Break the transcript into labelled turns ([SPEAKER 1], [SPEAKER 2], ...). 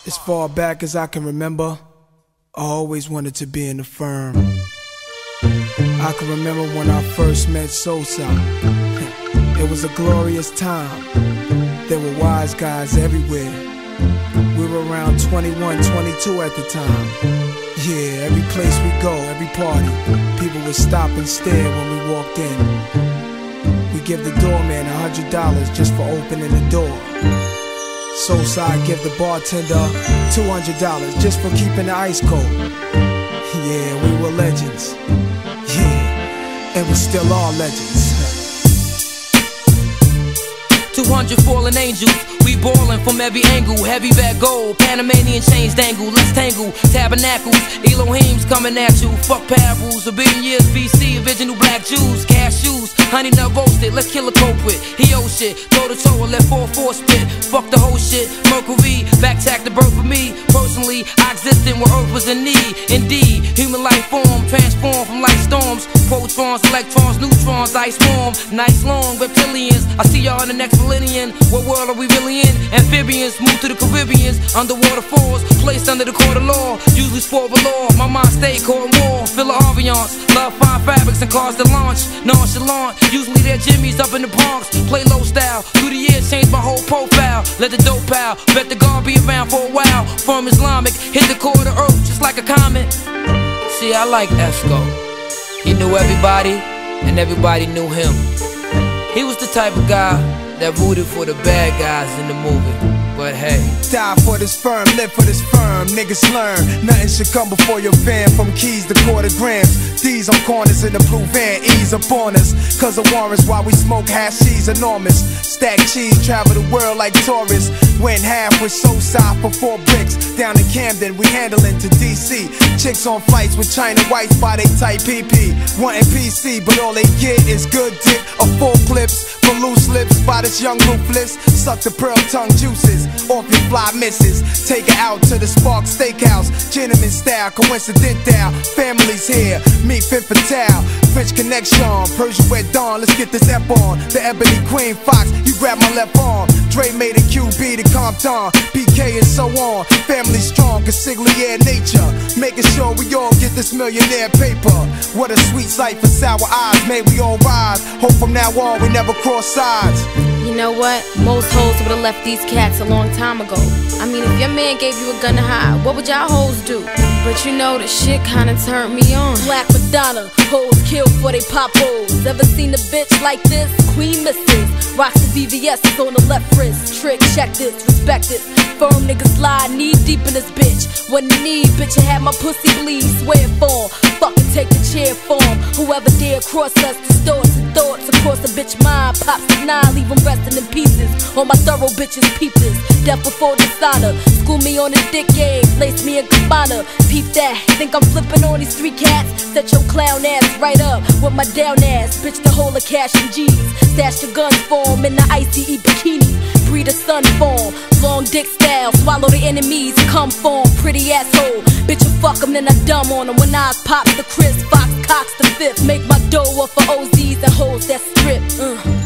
[SPEAKER 1] As far back as I can remember, I always wanted to be in the firm. I can remember when I first met Sosa. It was a glorious time. There were wise guys everywhere. We were around 21, 22 at the time. Yeah, every place we go, every party, people would stop and stare when we walked in. We give the doorman $100 just for opening the door. Sosa I'd give the bartender $200 just for keeping the ice cold. Yeah, we were legends. Yeah, and we still are legends.
[SPEAKER 2] 200 fallen angels, we ballin' from every angle. Heavy back gold, Panamanian chains dangle. Let's tangle, tabernacles, Elohim's coming at you. Fuck parables, a billion years BC, original black Jews. Cashews, honey nut roasted, let's kill a culprit. He owe shit, toe to toe and let 4-4 spit. Fuck the whole shit, Mercury, back tack the birth for me. Personally, I existed when Earth was in need. Indeed, human life form, transformed from light storms. Protons, electrons, neutrons, ice form. Nice long reptilians, I see y'all in the next millennium. What world are we really in? Amphibians, move to the Caribbeans. Underwater falls, placed under the court of law. Usually sport of law, my mind stay court war. Fill of ambiance, love fine fabrics and cars to launch. Nonchalant, usually they're Jimmy's up in the Bronx. Play low style, through the years change my whole profile. Let the dope pal, bet the guard be around for a while. From Islamic, hit the core of the earth just like a comet. See, I like Esco. He knew everybody, and everybody knew him. He was the type of guy that rooted for the bad guys in the movie. But hey,
[SPEAKER 1] die for this firm, live for this firm. Niggas learn, nothing should come before your van. From keys to quarter grams, D's on corners in the blue van. Ease up on us, cause of warrants while we smoke hashies enormous. Stack cheese, travel the world like tourists. Went half with Sosa for 4 bricks. Down in Camden, we handling to DC. Chicks on flights with China whites by they tight PP. Wanting PC, but all they get is good dick or full clips. For loose lips by this young ruthless. Suck the pearl tongue juices off your fly misses. Take her out to the Spark Steakhouse. Gentleman style, coincidental. Family's here, meet Femme Fatale. French connection, Persian wet dawn. Let's get this F on. The Ebony Queen Fox, you grab my left arm. Dre made a QB to Compton. PK and so on. Family strong, consigliere nature. Making sure we all get this millionaire paper. What a sweet sight for sour eyes. May we all rise. Hope from now on we never cross sides.
[SPEAKER 3] You know what? Most hoes would've left these cats a long time ago. I mean, if your man gave you a gun to hide, what would y'all hoes do? But you know, the shit kinda turned me on. Black Madonna, hoes killed for they pop hoes. Ever seen a bitch like this? Queen Mrs. Rocks the VVS on the left wrist. Trick, check this, respect this. Firm niggas slide knee deep in this bitch. What you need, bitch, you had my pussy bleed. Swear for fucking take the chair form. Whoever dare cross us, distorts and thoughts across the bitch mind. Pops the 9, leave them resting in pieces. All my thorough bitches peep this. Death before dishonor. School me on the dick game, place me in Cabana. Peep that, think I'm flipping on these 3 cats? Set your clown ass right up with my down ass. Bitch, the whole of cash and G's. Stash the guns for 'em in the ICE bikini. Breed a sun form, long dick style. Swallow the enemies, come form. Pretty asshole, bitch, you fuck 'em, then I dumb on 'em. When I pop the Chris, Fox cocks the 5th. Make my dough up for OZs and hoes that strip.